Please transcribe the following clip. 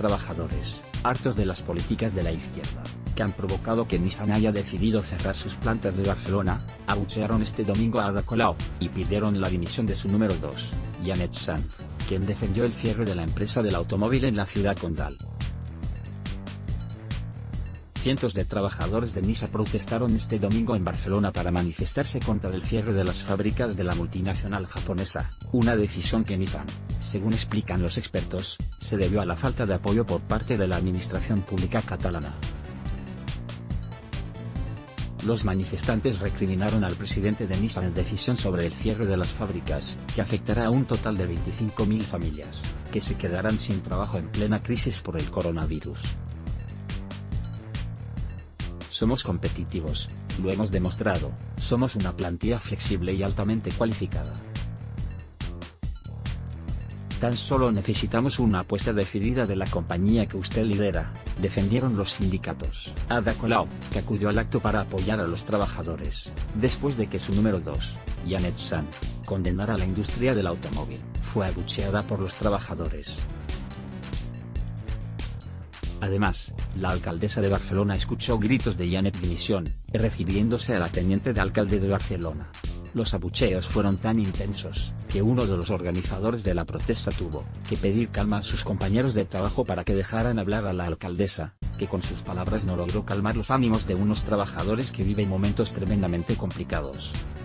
trabajadores, hartos de las políticas de la izquierda, que han provocado que Nissan haya decidido cerrar sus plantas de Barcelona, abuchearon este domingo a Ada Colau, y pidieron la dimisión de su número 2, Janet Sanz, quien defendió el cierre de la empresa del automóvil en la ciudad condal. Cientos de trabajadores de Nissan protestaron este domingo en Barcelona para manifestarse contra el cierre de las fábricas de la multinacional japonesa, una decisión que Nissan, según explican los expertos, se debió a la falta de apoyo por parte de la administración pública catalana. Los manifestantes recriminaron al presidente de Nissan la decisión sobre el cierre de las fábricas, que afectará a un total de 25.000 familias, que se quedarán sin trabajo en plena crisis por el coronavirus. Somos competitivos, lo hemos demostrado, somos una plantilla flexible y altamente cualificada. Tan solo necesitamos una apuesta decidida de la compañía que usted lidera, defendieron los sindicatos. Ada Colau, que acudió al acto para apoyar a los trabajadores, después de que su número 2, Janet Sanz, condenara a la industria del automóvil, fue abucheada por los trabajadores. Además, la alcaldesa de Barcelona escuchó gritos de Janet dimisión, refiriéndose a la teniente de alcalde de Barcelona. Los abucheos fueron tan intensos, que uno de los organizadores de la protesta tuvo que pedir calma a sus compañeros de trabajo para que dejaran hablar a la alcaldesa, que con sus palabras no logró calmar los ánimos de unos trabajadores que viven momentos tremendamente complicados.